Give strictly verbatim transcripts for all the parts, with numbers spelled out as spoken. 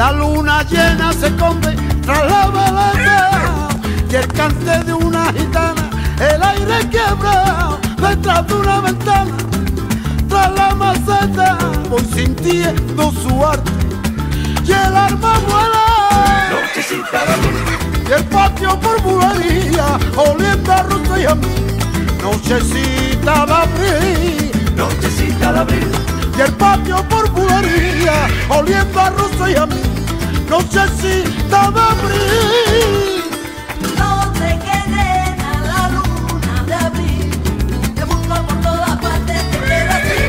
La luna llena se esconde tras la veleta y el cante de una gitana, el aire quiebra detrás de una ventana. Tras la maceta voy sintiendo su arte y el alma vuela. Nochecita de abril, Y el patio por bulería oliendo a ruta y a mí. Nochecita de abril, nochecita de abril, y el patio por bulería oliendo a rusa y a mí. Nochecita de abril. No sé qué llena la luna de abril, te busco por todas partes, te quedo así.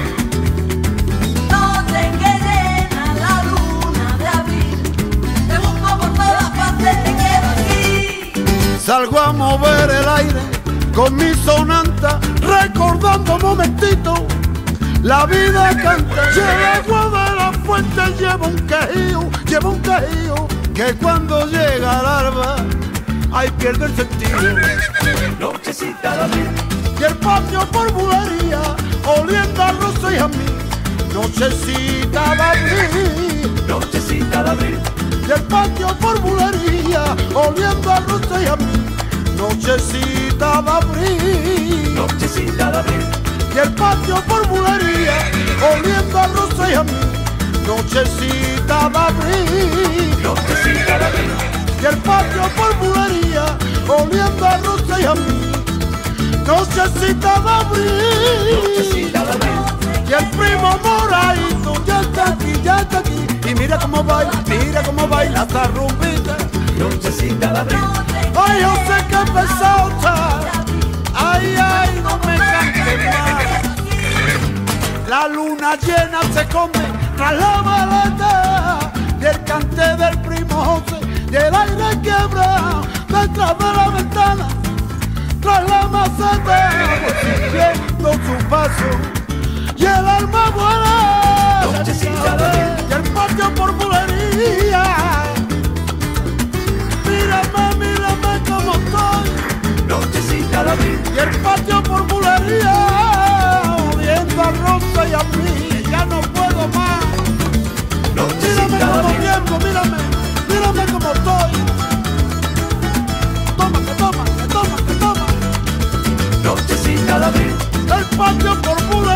No sé qué llena la luna de abril, te busco por todas partes, te quedo así. Salgo a mover el aire con mi sonanta, recordando momentitos. La vida canta y el agua de la fuente lleva un quejío, lleva un quejío, que cuando llega el alba, ahí pierde el sentido. nochecita de abril, Y el patio por bulería oliendo a rosa y a mí. Nochecita de abril. nochecita de abril, Y el patio por bulería oliendo a rosa y a mí. Nochecita de abril. nochecita de abril, Y el patio por bulería oliendo a rosa y a mí. Nochecita de abril. nochecita de abril, Y el patio por bulería oliendo a rosa y a mí. Nochecita de abril. nochecita de abril, Y el primo moradito ya está aquí, ya está aquí. Y mira cómo baila, mira cómo baila esta rumbita. nochecita de abril, Ay, yo sé que he pesado está. Ay, ay, no me cantes más. La luna llena se come tras la maleta y el cante del primo José y el aire quiebra detrás de la ventana. Tras la maceta voy sintiendo su paso y el alma vuela. Nochecita de abril, Y el patio por bulería. Mírame, mírame cómo estoy. nochecita de abril, Y el patio por bulería oliendo a rosa y a mí. Ya no puedo más. Mírame nochecita de como abril, tiempo, mírame, mírame como estoy. Toma, que toma, que toma, que toma. nochecita de abril, El patio por bulería